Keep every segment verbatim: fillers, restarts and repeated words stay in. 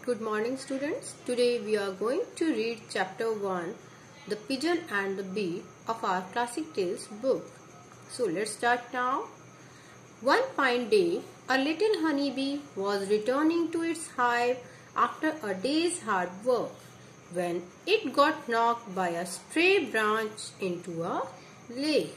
Good morning students. Today we are going to read chapter one, The Pigeon and the Bee of our Classic Tales book. So let's start now. One fine day, a little honeybee was returning to its hive after a day's hard work when it got knocked by a stray branch into a lake.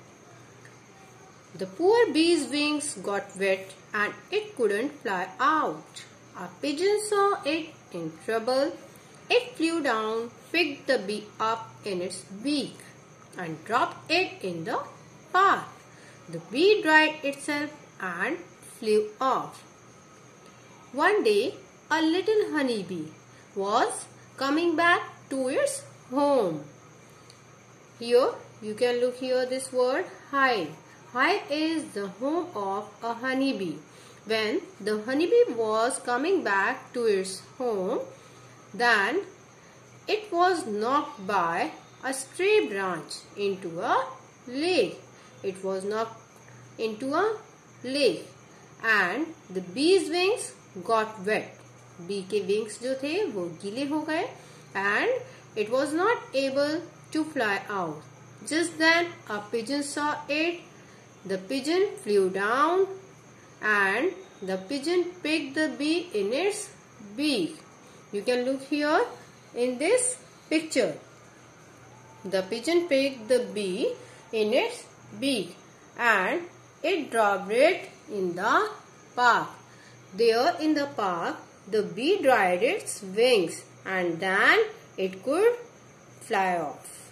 The poor bee's wings got wet and it couldn't fly out. A pigeon saw it in trouble. It flew down, picked the bee up in its beak and dropped it in the path. The bee dried itself and flew off. One day, a little honeybee was coming back to its home. Here, you can look here this word hive. Hive is the home of a honeybee. When the honeybee was coming back to its home, then it was knocked by a stray branch into a lake. It was knocked into a lake and the bee's wings got wet. Bee के wings जो थे वो गीले हो गए and it was not able to fly out. Just then a pigeon saw it. The pigeon flew down and the pigeon picked the bee in its beak. You can look here in this picture. The pigeon picked the bee in its beak and it dropped it in the park. There in the park, the bee dried its wings and then it could fly off.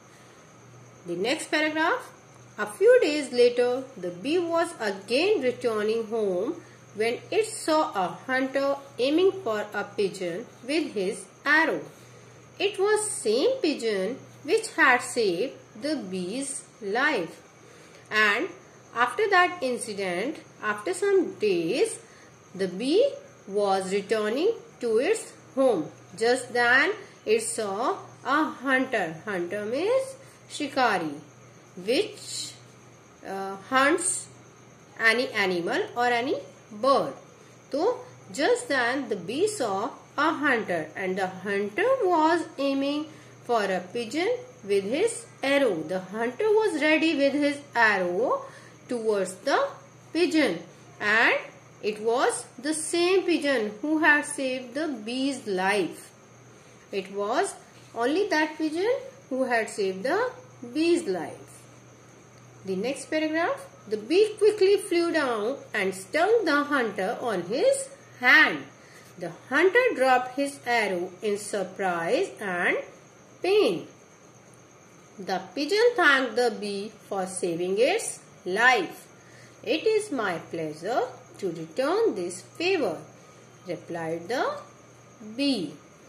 The next paragraph. A few days later, the bee was again returning home when it saw a hunter aiming for a pigeon with his arrow. It was same pigeon which had saved the bee's life. And after that incident, after some days, the bee was returning to its home. Just then, it saw a hunter. Hunter means shikari, which uh, hunts any animal or any bird. So just then the bee saw a hunter and the hunter was aiming for a pigeon with his arrow. The hunter was ready with his arrow towards the pigeon and it was the same pigeon who had saved the bee's life. It was only that pigeon who had saved the bee's life. The next paragraph. The bee quickly flew down and stung the hunter on his hand. The hunter dropped his arrow in surprise and pain. The pigeon thanked the bee for saving its life. It is my pleasure to return this favor, replied the bee.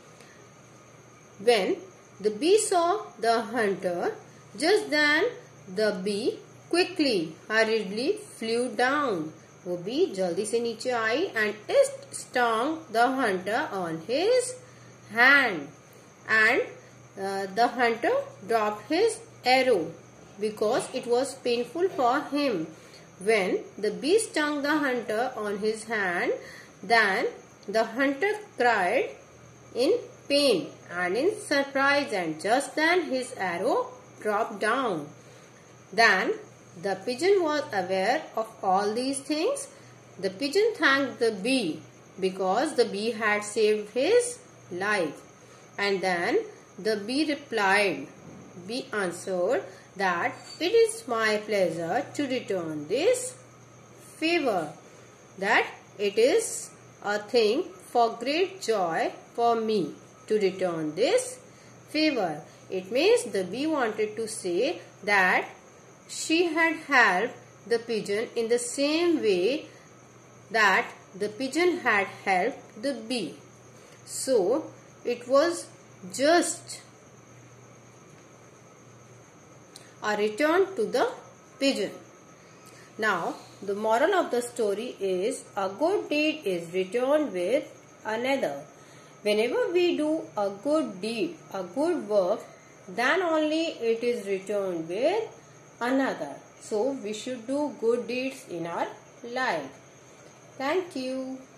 When the bee saw the hunter, just then the bee quickly, hurriedly flew down. वो बी जल्दी से नीचे आई and it stung the hunter on his hand and uh, the hunter dropped his arrow because it was painful for him. When the bee stung the hunter on his hand, then the hunter cried in pain and in surprise and just then his arrow dropped down. Then the pigeon was aware of all these things. The pigeon thanked the bee because the bee had saved his life. And then the bee replied, bee answered that it is my pleasure to return this favor, that it is a thing for great joy for me to return this favor. It means the bee wanted to say that she had helped the pigeon in the same way that the pigeon had helped the bee. So, it was just a return to the pigeon. Now, the moral of the story is a good deed is returned with another. Whenever we do a good deed, a good work, then only it is returned with another. So we should do good deeds in our life. Thank you.